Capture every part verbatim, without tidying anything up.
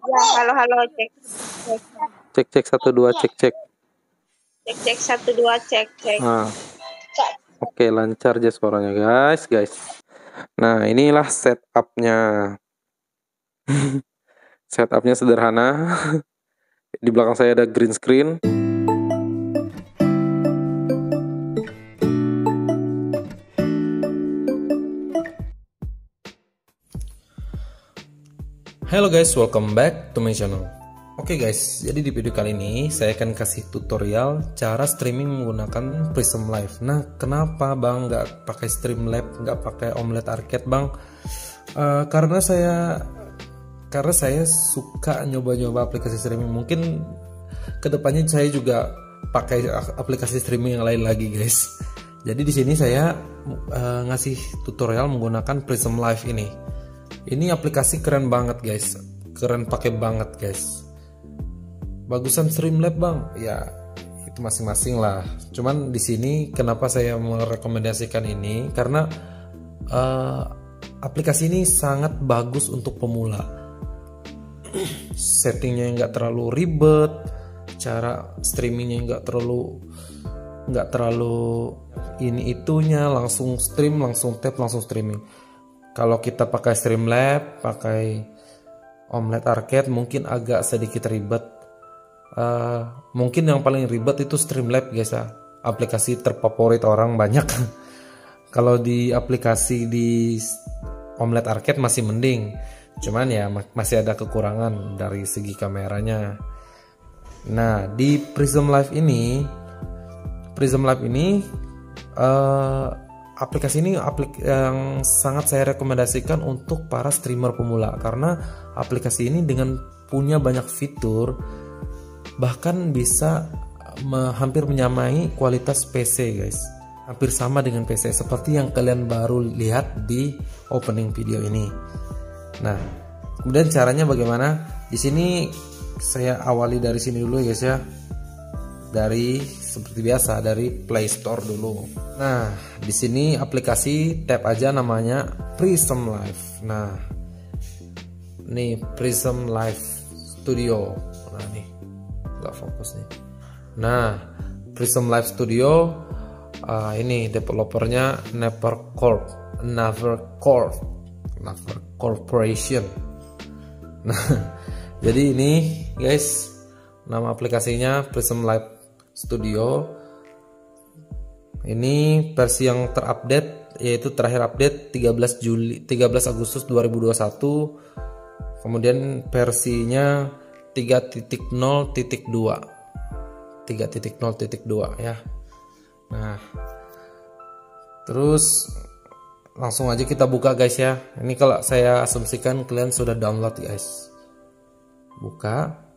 Ya, halo halo cek cek Cek cek satu dua cek cek. cek cek satu dua cek cek. Nah, oke lancar aja suaranya guys guys. Nah inilah setupnya. Setupnya sederhana. Di belakang saya ada green screen. Hello guys, welcome back to my channel. Oke okay guys, jadi di video kali ini saya akan kasih tutorial cara streaming menggunakan Prism Live. Nah, kenapa bang nggak pakai Streamlab, nggak pakai Omelet Arcade bang? Uh, karena saya karena saya suka nyoba-nyoba aplikasi streaming. Mungkin kedepannya saya juga pakai aplikasi streaming yang lain lagi guys. Jadi di sini saya uh, ngasih tutorial menggunakan Prism Live ini. Ini aplikasi keren banget guys, keren pakai banget guys. Bagusan Streamlab bang, ya itu masing-masing lah. Cuman di sini kenapa saya merekomendasikan ini karena uh, aplikasi ini sangat bagus untuk pemula. Settingnya nggak terlalu ribet, cara streamingnya nggak terlalu nggak terlalu ini itunya, langsung stream, langsung tap, langsung streaming. Kalau kita pakai Streamlab, pakai Omelet Arcade mungkin agak sedikit ribet. Uh, mungkin yang paling ribet itu Streamlab guys ya. Aplikasi terfavorit orang banyak. Kalau di aplikasi di Omelet Arcade masih mending. Cuman ya masih ada kekurangan dari segi kameranya. Nah di Prism Live ini, Prism Live ini uh, aplikasi ini aplik yang sangat saya rekomendasikan untuk para streamer pemula karena aplikasi ini dengan punya banyak fitur bahkan bisa me, hampir menyamai kualitas P C guys, hampir sama dengan P C seperti yang kalian baru lihat di opening video ini. Nah, kemudian caranya bagaimana? Di sini saya awali dari sini dulu guys ya. Dari seperti biasa dari Play Store dulu. Nah, di sini aplikasi tap aja namanya Prism Live. Nah, nih Prism Live Studio. Nah nih, nggak fokus nih. Nah, Prism Live Studio uh, ini developernya Nevercorp, Nevercorp, Never Corporation. Nah, jadi ini guys, nama aplikasinya Prism Live Studio. Ini versi yang terupdate, yaitu terakhir update tiga belas Juli tiga belas Agustus dua ribu dua puluh satu. Kemudian versinya tiga titik nol titik dua. tiga titik nol titik dua ya. Nah, terus langsung aja kita buka guys ya. Ini kalau saya asumsikan kalian sudah download guys. Buka.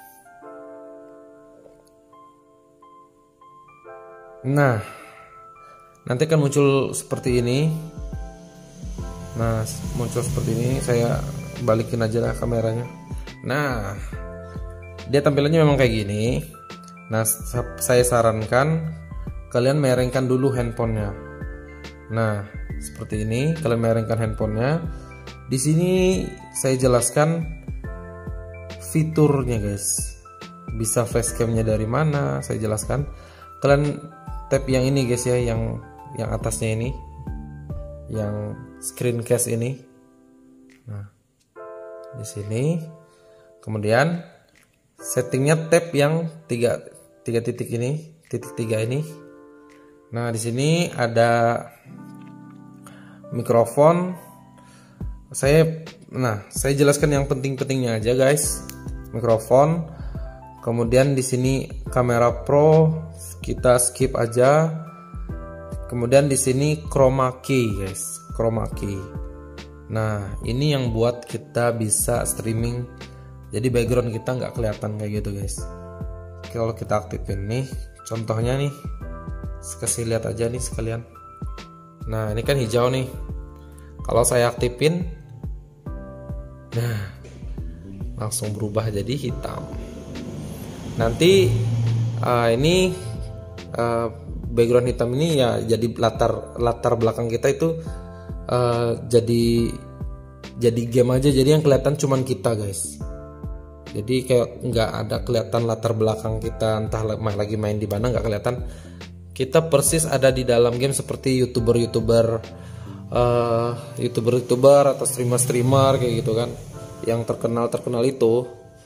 Nah, nanti kan muncul seperti ini. Nah, muncul seperti ini. Saya balikin aja lah kameranya. Nah, dia tampilannya memang kayak gini. Nah, saya sarankan kalian merengkan dulu handphonenya. Nah, seperti ini. Kalian merengkan handphonenya. Di sini saya jelaskan fiturnya guys. Bisa facecamnya dari mana? Saya jelaskan. Kalian tap yang ini guys ya, yang yang atasnya ini, yang screencast ini. Nah, di sini, kemudian settingnya tap yang tiga tiga titik ini, titik tiga ini. Nah, di sini ada mikrofon. Saya, nah, saya jelaskan yang penting-pentingnya aja guys. Mikrofon. Kemudian di sini kamera pro, kita skip aja. Kemudian di sini chroma key guys, chroma key. Nah, ini yang buat kita bisa streaming. Jadi background kita nggak kelihatan kayak gitu guys. Kalau kita aktifin nih, contohnya nih, kasih lihat aja nih sekalian. Nah, ini kan hijau nih. Kalau saya aktifin, nah langsung berubah jadi hitam. Nanti uh, ini uh, background hitam ini ya jadi latar latar belakang kita itu uh, jadi jadi game aja, jadi yang kelihatan cuman kita guys. Jadi kayak nggak ada kelihatan latar belakang kita, entah lagi main di mana, nggak kelihatan. Kita persis ada di dalam game seperti youtuber-youtuber, uh, youtuber-youtuber atau streamer-streamer kayak gitu kan, yang terkenal-terkenal itu.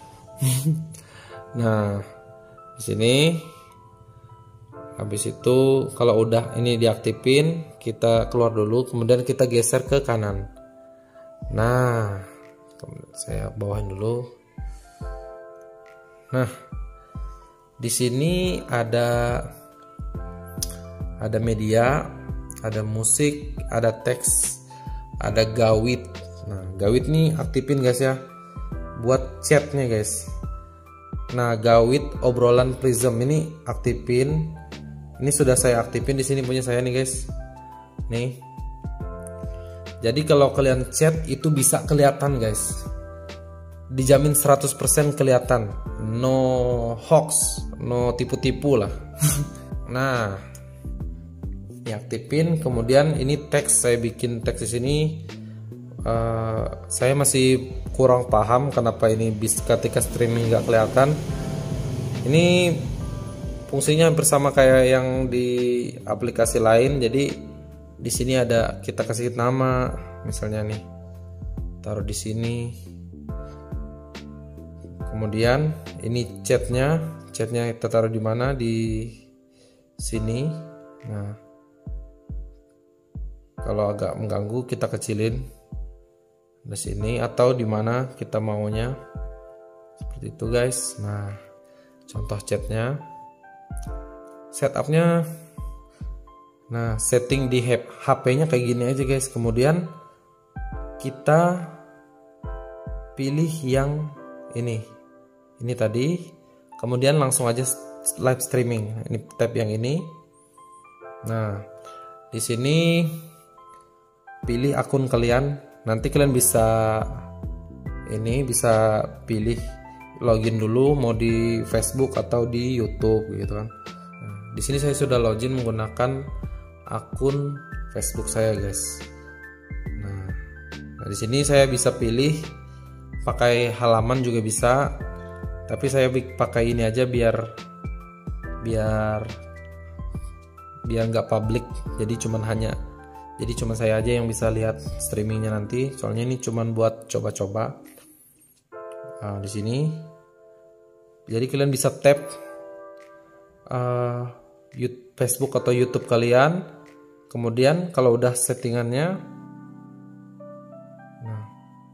Nah, di sini habis itu kalau udah ini diaktifin, kita keluar dulu, kemudian kita geser ke kanan. Nah, saya bawahin dulu. Nah, di sini ada ada media, ada musik, ada teks, ada gawit. Nah, gawit nih aktifin guys ya, buat chatnya guys. Nah, gawit obrolan Prism ini aktifin. Ini sudah saya aktifin, di sini punya saya nih guys. Nih. Jadi kalau kalian chat itu bisa kelihatan guys. Dijamin seratus persen kelihatan. No hoax, no tipu-tipu lah. Nah, diaktifin, kemudian ini teks, saya bikin teks di sini. Uh, saya masih kurang paham kenapa ini bisa ketika streaming nggak kelihatan. Ini fungsinya hampir sama kayak yang di aplikasi lain. Jadi di sini ada, kita kasih nama, misalnya nih, taruh di sini. Kemudian ini chatnya, chatnya kita taruh di mana? Di sini. Nah, kalau agak mengganggu kita kecilin di sini atau di mana kita maunya, seperti itu guys. Nah, contoh chatnya. Setupnya, nah setting di H P-nya kayak gini aja guys. Kemudian kita pilih yang ini, ini tadi. Kemudian langsung aja live streaming. Ini tab yang ini. Nah, di sini pilih akun kalian. Nanti kalian bisa ini bisa pilih login dulu mau di Facebook atau di YouTube gitu kan. Nah, di sini saya sudah login menggunakan akun Facebook saya guys. Nah, nah di sini saya bisa pilih pakai halaman juga bisa, tapi saya pakai ini aja biar biar biar nggak public. Jadi cuman hanya jadi cuman saya aja yang bisa lihat streamingnya nanti. Soalnya ini cuman buat coba-coba. Nah, di sini. Jadi kalian bisa tap uh, Facebook atau YouTube kalian. Kemudian kalau udah settingannya, nah,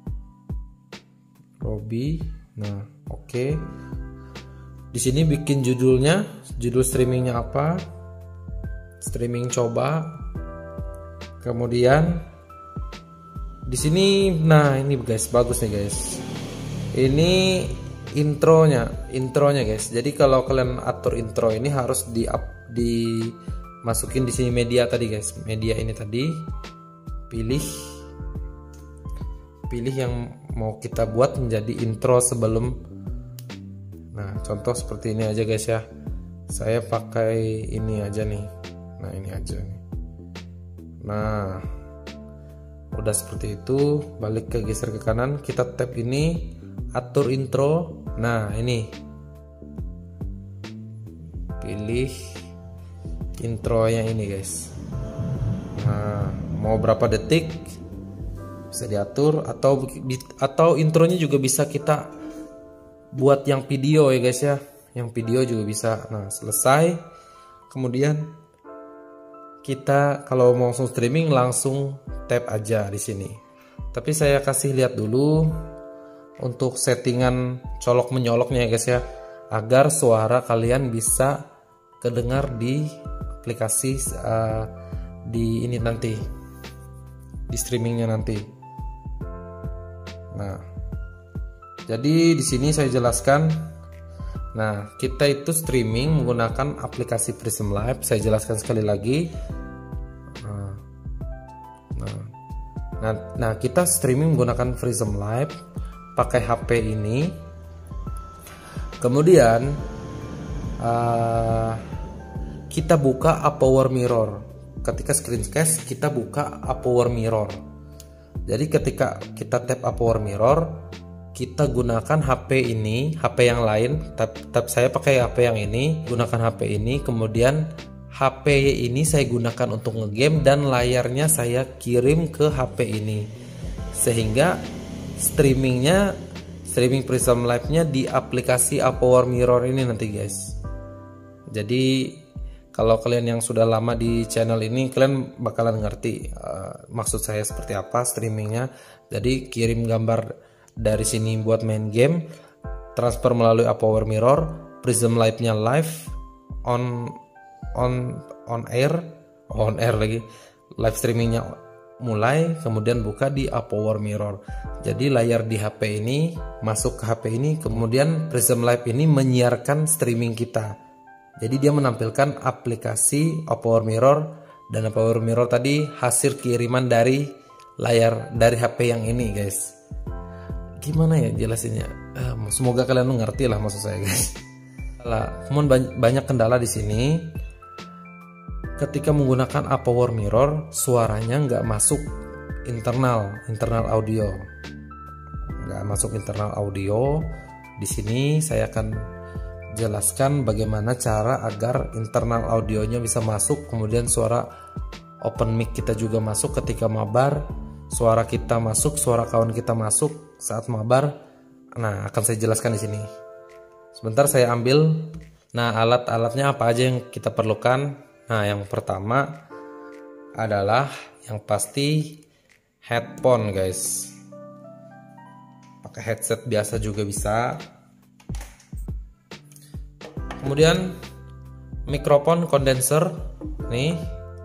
Robby, nah oke. Okay. Di sini bikin judulnya, judul streamingnya apa? Streaming coba. Kemudian di sini, nah ini guys, bagus nih guys. Ini intronya, intronya guys. Jadi kalau kalian atur intro ini harus di up, dimasukin di sini media tadi guys. Media ini tadi, pilih, pilih yang mau kita buat menjadi intro sebelum. Nah, contoh seperti ini aja guys ya. Saya pakai ini aja nih. Nah, ini aja nih. Nah, udah seperti itu. Balik ke geser ke kanan, kita tap ini, atur intro. Nah, ini pilih intronya ini guys. Nah, mau berapa detik bisa diatur, atau atau intronya juga bisa kita buat yang video ya guys ya. Yang video juga bisa. Nah, selesai. Kemudian kita kalau mau langsung streaming langsung tap aja di sini. Tapi saya kasih lihat dulu untuk settingan colok menyoloknya ya guys ya, agar suara kalian bisa kedengar di aplikasi uh, di ini nanti, di streamingnya nanti. Nah, jadi di sini saya jelaskan. Nah, kita itu streaming menggunakan aplikasi Prism Live. Saya jelaskan sekali lagi. Nah, nah, nah, nah kita streaming menggunakan Prism Live pakai H P ini. Kemudian uh, kita buka Power Mirror. Ketika screencast kita buka Power Mirror. Jadi ketika kita tap Power Mirror, kita gunakan H P ini, H P yang lain, tapi, tapi saya pakai H P yang ini, gunakan H P ini, kemudian H P ini saya gunakan untuk ngegame dan layarnya saya kirim ke H P ini, sehingga streamingnya, streaming Prism Live-nya di aplikasi Apower Mirror ini nanti guys. Jadi kalau kalian yang sudah lama di channel ini, kalian bakalan ngerti uh, maksud saya seperti apa streamingnya. Jadi kirim gambar dari sini buat main game, transfer melalui Apower Mirror, Prism Live-nya live on on on air, on air lagi, live streamingnya mulai, kemudian buka di Apower Mirror. Jadi layar di H P ini masuk ke H P ini, kemudian Prism Live ini menyiarkan streaming kita. Jadi dia menampilkan aplikasi Apower Mirror, dan Apower Mirror tadi hasil kiriman dari layar dari H P yang ini guys. Gimana ya jelasinnya? Uh, semoga kalian mengerti lah maksud saya guys. Kemudian banyak kendala di sini. Ketika menggunakan Apower Mirror, suaranya nggak masuk internal, internal audio, nggak masuk internal audio. Di sini saya akan jelaskan bagaimana cara agar internal audionya bisa masuk, kemudian suara open mic kita juga masuk ketika mabar, suara kita masuk, suara kawan kita masuk saat mabar. Nah, akan saya jelaskan di sini. Sebentar saya ambil. Nah, alat-alatnya apa aja yang kita perlukan? Nah, yang pertama adalah yang pasti headphone, guys. Pakai headset biasa juga bisa. Kemudian mikrofon kondenser nih.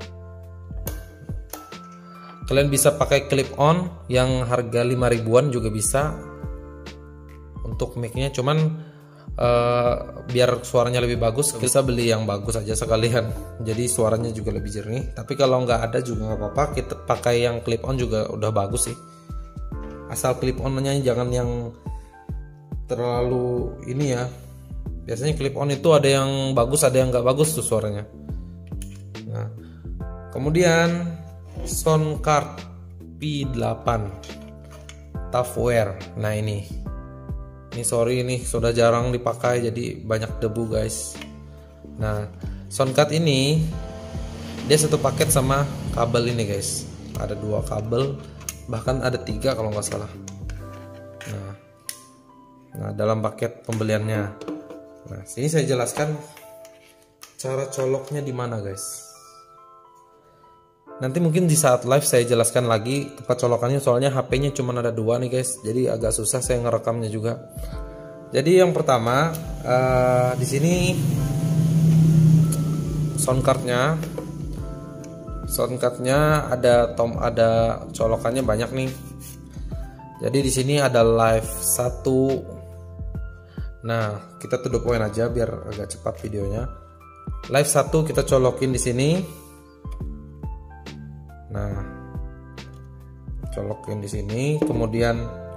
Kalian bisa pakai clip on yang harga lima ribuan juga bisa untuk mic-nya, cuman uh, biar suaranya lebih bagus bisa beli yang bagus aja sekalian, jadi suaranya juga lebih jernih. Tapi kalau nggak ada juga nggak apa-apa, kita pakai yang clip on juga udah bagus sih, asal clip on-nya jangan yang terlalu ini ya. Biasanya clip on itu ada yang bagus, ada yang nggak bagus tuh suaranya. Nah, kemudian sound card P delapan Toughware. Nah ini ini sorry ini sudah jarang dipakai, jadi banyak debu guys. Nah, sound card ini dia satu paket sama kabel ini guys. Ada dua kabel, bahkan ada tiga kalau nggak salah. Nah, nah dalam paket pembeliannya. Nah, sini saya jelaskan cara coloknya di mana guys. Nanti mungkin di saat live saya jelaskan lagi tempat colokannya, soalnya H P-nya cuma ada dua nih guys, jadi agak susah saya ngerekamnya juga. Jadi yang pertama uh, di sini sound card-nya, sound card-nya ada tom, ada colokannya banyak nih. Jadi di sini ada live satu. Nah, kita to the point aja biar agak cepat videonya. Live satu kita colokin di sini. Nah, colokin di sini, kemudian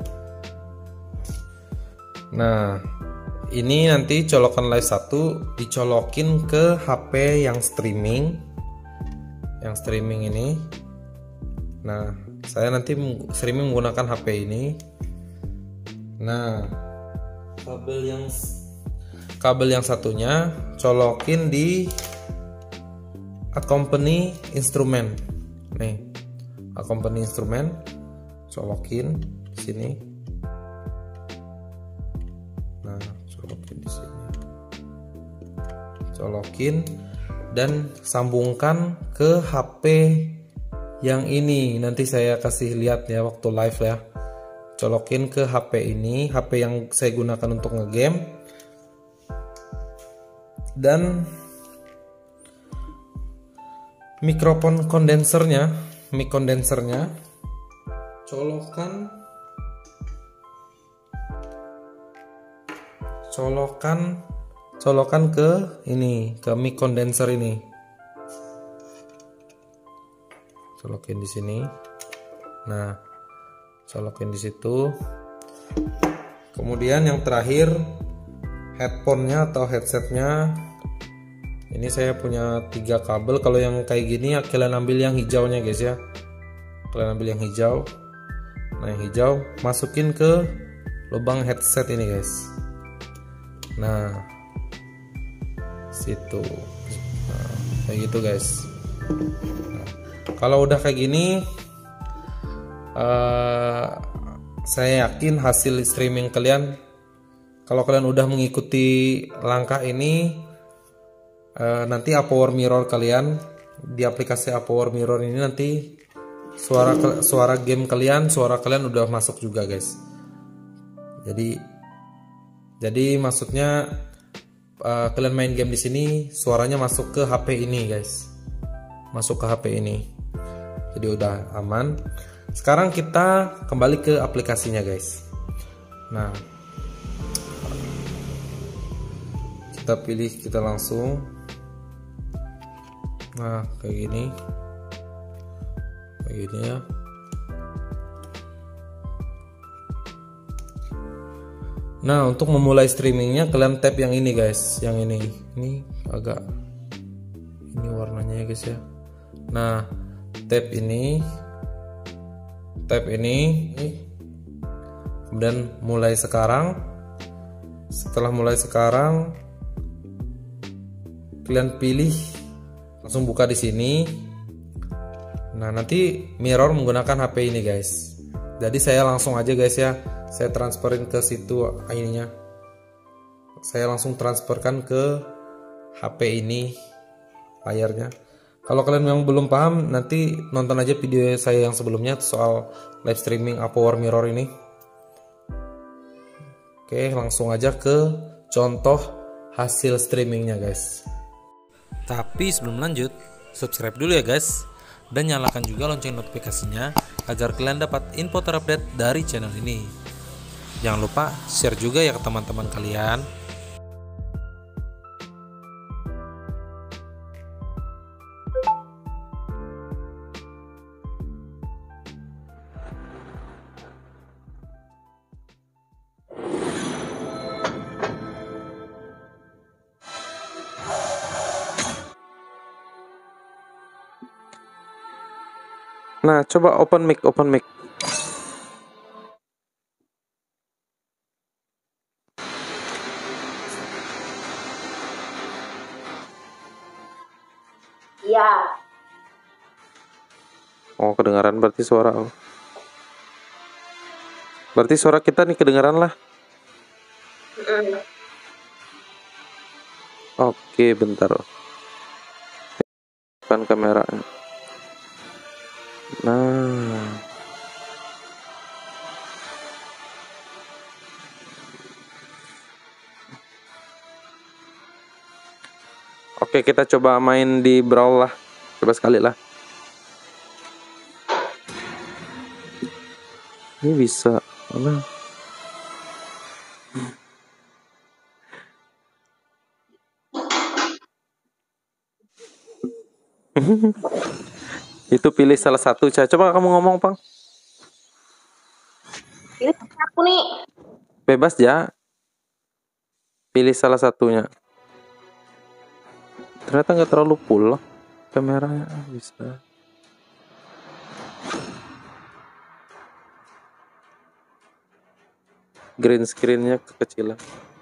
nah, ini nanti colokan live satu dicolokin ke H P yang streaming. Yang streaming ini. Nah, saya nanti streaming menggunakan H P ini. Nah, kabel yang kabel yang satunya colokin di accompany instrument. Nih, accompany instrument colokin di sini. Nah, colokin di sini. Colokin dan sambungkan ke H P yang ini. Nanti saya kasih lihat ya waktu live ya. Colokin ke H P ini, H P yang saya gunakan untuk ngegame. Dan mikrofon kondensernya, mic kondensernya colokan colokan colokan ke ini, ke mic kondenser ini. Colokin di sini. Nah, colokin di situ. Kemudian yang terakhir headphone-nya atau headsetnya. Ini saya punya tiga kabel. Kalau yang kayak gini ya kalian ambil yang hijaunya guys ya. Kalian ambil yang hijau. Nah, yang hijau masukin ke lubang headset ini guys. Nah situ, nah, kayak gitu guys. Nah, kalau udah kayak gini, uh, saya yakin hasil streaming kalian, kalau kalian udah mengikuti langkah ini, uh, nanti Apower Mirror kalian di aplikasi Apower Mirror ini nanti suara suara game kalian, suara kalian udah masuk juga guys. Jadi jadi maksudnya uh, kalian main game di sini suaranya masuk ke H P ini guys, masuk ke H P ini. Jadi udah aman. Sekarang kita kembali ke aplikasinya guys. Nah kita pilih, kita langsung, nah kayak gini, kayak gini ya. Nah untuk memulai streamingnya kalian tap yang ini guys, yang ini, ini agak ini warnanya ya guys ya. Nah tap ini, tap ini, kemudian mulai sekarang. Setelah mulai sekarang, kalian pilih, langsung buka di sini. Nah nanti mirror menggunakan H P ini guys. Jadi saya langsung aja guys ya, saya transferin ke situ ininya. Saya langsung transferkan ke H P ini layarnya. Kalau kalian memang belum paham, nanti nonton aja video saya yang sebelumnya soal live streaming Apower Mirror ini. Oke, langsung aja ke contoh hasil streamingnya guys. Tapi sebelum lanjut, subscribe dulu ya guys, dan nyalakan juga lonceng notifikasinya agar kalian dapat info terupdate dari channel ini. Jangan lupa share juga ya ke teman-teman kalian. Nah coba open mic, open mic. Iya. Oh kedengaran berarti suara. Berarti suara kita nih kedengaran lah. Mm. Oke bentar. Bukan kameranya. Nah oke, kita coba main di Brawl lah. Coba sekali lah. Ini bisa mana? Itu pilih salah satu, Ca. Coba kamu ngomong, Pang. Ini aku nih. Bebas, ya. Pilih salah satunya. Ternyata nggak terlalu full kameranya, bisa. Green screen-nya kekecilan.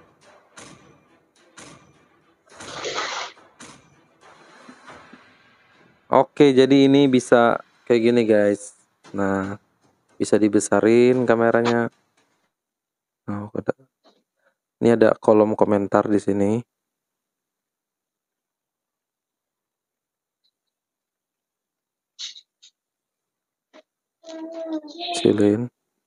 Oke, jadi ini bisa kayak gini guys. Nah, bisa dibesarin kameranya. Nah, ada. Ini ada kolom komentar di sini. Silin.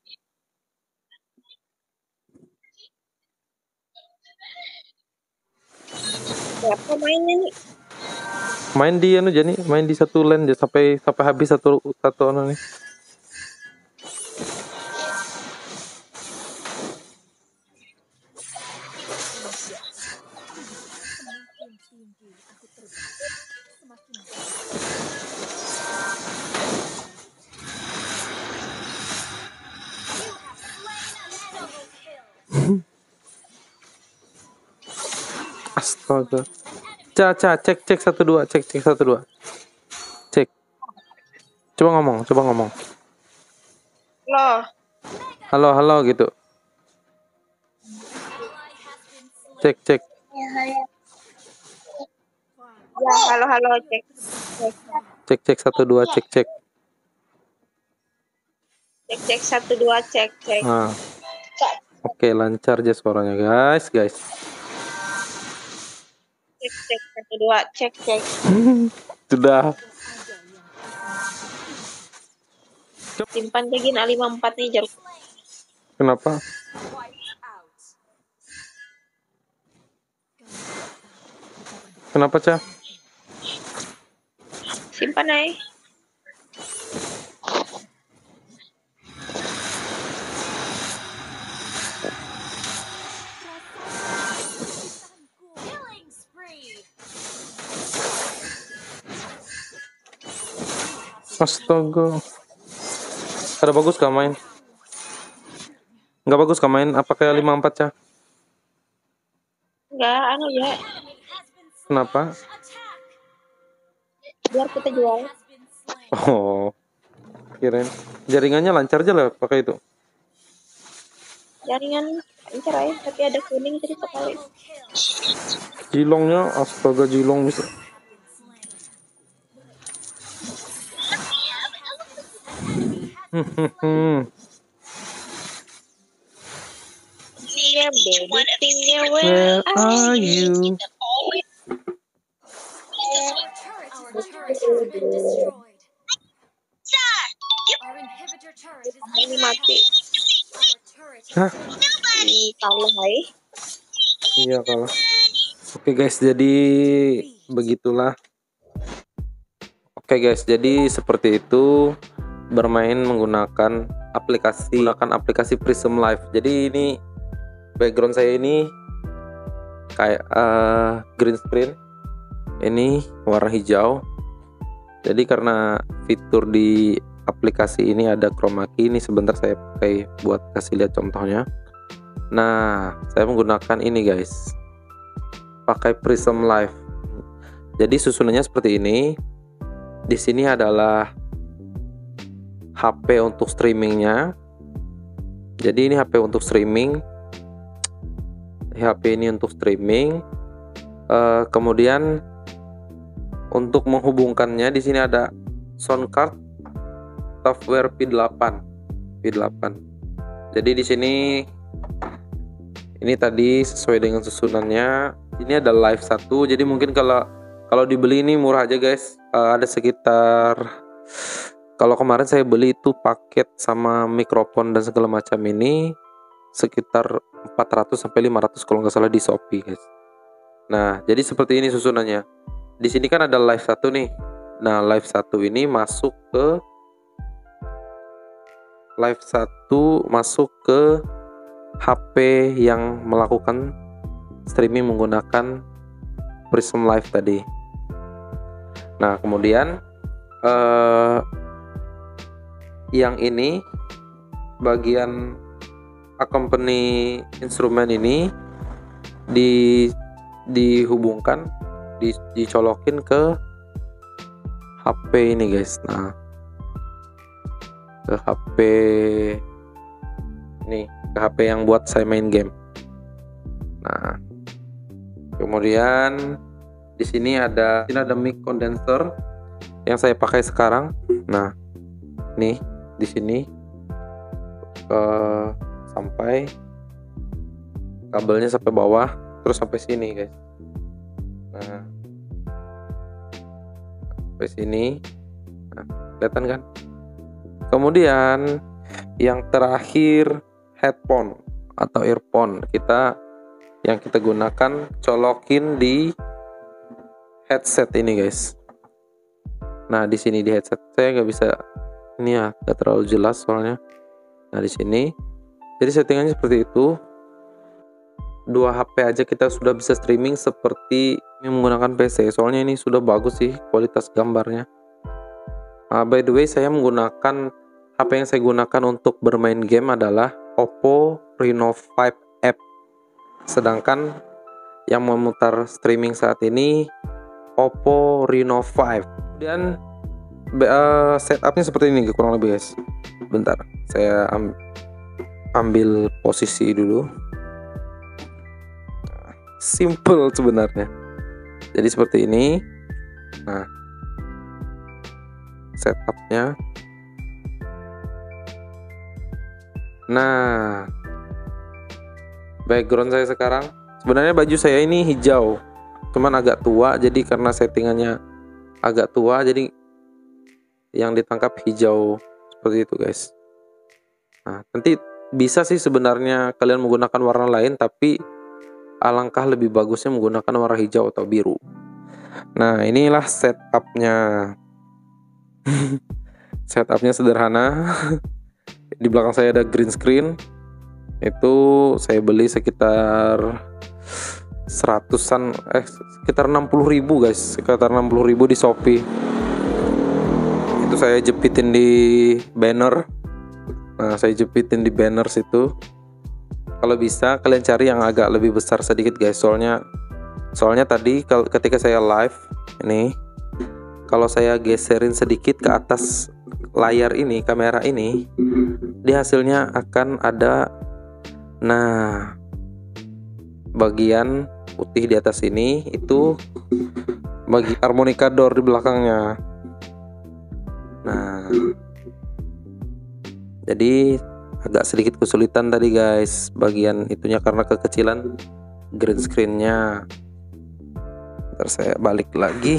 Siapa mainnya nih? Main di anu jadi main di satu lane sampai sampai habis satu satu anu nih. Astaga. Ca, ca, cek, cek satu dua, cek, cek satu dua, cek. Coba ngomong, coba ngomong. Loh. Halo, halo gitu. cek cek. Ya, halo halo cek. Cek Cek cek satu dua cek cek. cek, cek satu dua cek cek. Nah, oke lancar aja suaranya guys guys. Cek cek satu dua cek cek. Sudah. Simpan jagin A lima puluh empat nih jar. Kenapa? Kenapa Cah? Simpan aja. Killing spree. Astaga. Ada bagus gak main? Nggak bagus gak main? Apa kayak lima puluh empat Cah? Enggak, anu ya. Kenapa? Biar kita jual. Oh, kirain jaringannya lancar aja lah pakai itu. Jaringan lancar aja, tapi ada kuning jadi sekali. Jilongnya, astaga jilong bisa. Hmm, Tingnya baby, tingnya Where where are you? Our turret has been destroyed. Our inhibitor turret is ini mati. Our turret Hah? Di kalah aja. Iya kalau. Oke guys, jadi begitulah. Oke guys, jadi seperti itu bermain menggunakan aplikasi menggunakan aplikasi Prism Live. Jadi ini background saya ini kayak uh, green screen. Ini warna hijau. Jadi karena fitur di aplikasi ini ada chroma key, ini sebentar saya pakai buat kasih lihat contohnya. Nah, saya menggunakan ini guys. Pakai Prism Live. Jadi susunannya seperti ini. Di sini adalah H P untuk streamingnya. Jadi ini H P untuk streaming. H P ini untuk streaming. Uh, kemudian untuk menghubungkannya di sini ada sound card software P delapan. P delapan. Jadi di sini ini tadi sesuai dengan susunannya. Ini ada live satu. Jadi mungkin kalau kalau dibeli ini murah aja guys. Uh, ada sekitar, kalau kemarin saya beli itu paket sama mikrofon dan segala macam ini sekitar empat ratus sampai lima ratus kalau nggak salah di Shopee guys. Nah, jadi seperti ini susunannya. Di sini kan ada live satu nih. Nah, live satu ini masuk ke live satu masuk ke H P yang melakukan streaming menggunakan Prism Live tadi. Nah, kemudian eh, yang ini bagian accompany instrumen ini di dihubungkan di, dicolokin ke H P ini guys. Nah, ke H P nih, ke H P yang buat saya main game. Nah, kemudian di sini ada ini ada mic condenser yang saya pakai sekarang. Nah, nih di sini uh, sampai kabelnya sampai bawah terus sampai sini guys. Nah, sampai sini. Nah, kelihatan kan? Kemudian yang terakhir headphone atau earphone kita yang kita gunakan colokin di headset ini guys. Nah, di sini di headset saya nggak bisa, ini ya nggak terlalu jelas soalnya. Nah, di sini jadi settingannya seperti itu. Dua H P aja kita sudah bisa streaming seperti ini menggunakan P C. Soalnya ini sudah bagus sih kualitas gambarnya. Nah, by the way, saya menggunakan H P yang saya gunakan untuk bermain game adalah Oppo Reno lima F. Sedangkan yang memutar streaming saat ini Oppo Reno lima. Kemudian uh, setupnya seperti ini kurang lebih guys. Bentar, saya am ambil posisi dulu. simple sebenarnya. Jadi seperti ini. Nah, setupnya. Nah, background saya sekarang, sebenarnya baju saya ini hijau, cuman agak tua, jadi karena settingannya agak tua, jadi yang ditangkap hijau seperti itu guys. Nah, nanti bisa sih sebenarnya kalian menggunakan warna lain, tapi alangkah lebih bagusnya menggunakan warna hijau atau biru. Nah, inilah setupnya. Setupnya sederhana. Di belakang saya ada green screen. Itu saya beli sekitar seratusan, eh sekitar enam puluh ribu guys, sekitar enam puluh ribu di Shopee. Itu saya jepitin di banner. Nah, saya jepitin di banner situ. Kalau bisa kalian cari yang agak lebih besar sedikit guys, soalnya soalnya tadi ketika saya live ini, kalau saya geserin sedikit ke atas layar ini, kamera ini, di hasilnya akan ada, nah, bagian putih di atas ini itu bagi harmonika door di belakangnya. Nah, jadi agak sedikit kesulitan tadi guys bagian itunya karena kekecilan green screen-nya. Ntar saya balik lagi.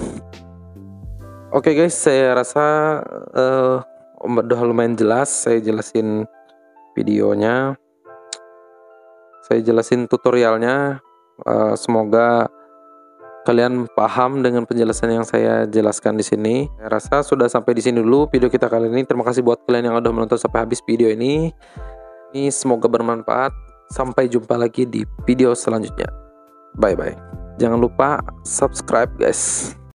Oke guys, saya rasa uh, udah lumayan jelas saya jelasin videonya, saya jelasin tutorialnya. Uh, semoga kalian paham dengan penjelasan yang saya jelaskan di sini. Saya rasa sudah sampai di sini dulu video kita kali ini. Terima kasih buat kalian yang udah menonton sampai habis video ini. Ini semoga bermanfaat. Sampai jumpa lagi di video selanjutnya. Bye bye. Jangan lupa subscribe guys.